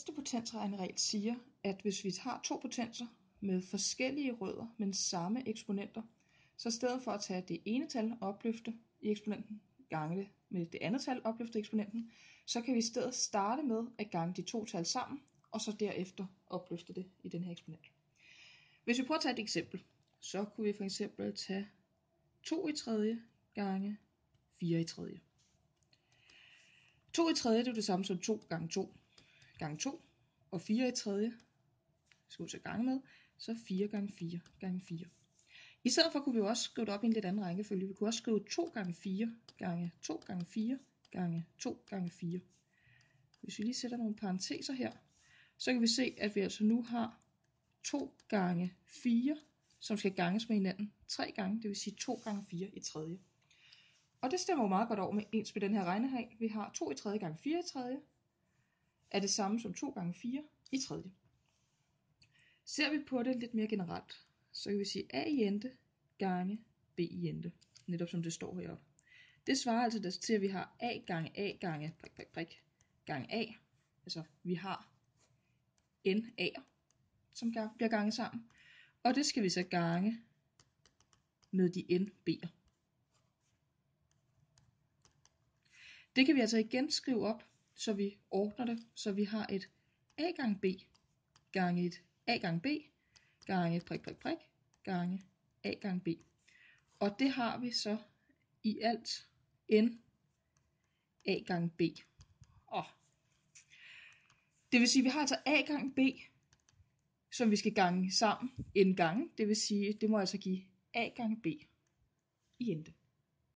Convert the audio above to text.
ældste potensregneregel siger, at hvis vi har to potenser med forskellige rødder, men samme eksponenter, så i stedet for at tage det ene tal opløfte i eksponenten, gange det med det andet tal opløfte i eksponenten, så kan vi i stedet starte med at gange de to tal sammen, og så derefter opløfte det i den her eksponent. Hvis vi prøver at tage et eksempel, så kunne vi for eksempel tage 2 i tredje gange 4 i tredje. 2 i tredje det er det samme som 2 gange 2 gange 2, og 4 i tredje skal vi så gange med, så 4 gange 4 gange 4. I stedet for kunne vi også skrive det op i en lidt anden rækkefølge. Vi kunne også skrive 2 gange 4 gange 2 gange 4 gange 2 gange 4. Hvis vi lige sætter nogle parenteser her, så kan vi se, at vi altså nu har 2 gange 4, som skal ganges med hinanden 3 gange, det vil sige 2 gange 4 i tredje. Og det stemmer jo meget godt over med ens med den her regneregel. Vi har 2 i tredje gange 4 i tredje, er det samme som 2 gange 4 i tredje. Ser vi på det lidt mere generelt, så kan vi sige a i ente gange b i ente, netop som det står heroppe. Det svarer altså til, at vi har a gange gange a, altså vi har n a'er, som bliver ganget sammen, og det skal vi så gange med de n b'er. Det kan vi altså igen skrive op, så vi ordner det, så vi har et a gange b gange et a gange b gange gange a gange b. Og det har vi så i alt n a gange b. Det vil sige, at vi har altså a gange b, som vi skal gange sammen n gange. Det vil sige, at det må altså give a gange b i ente.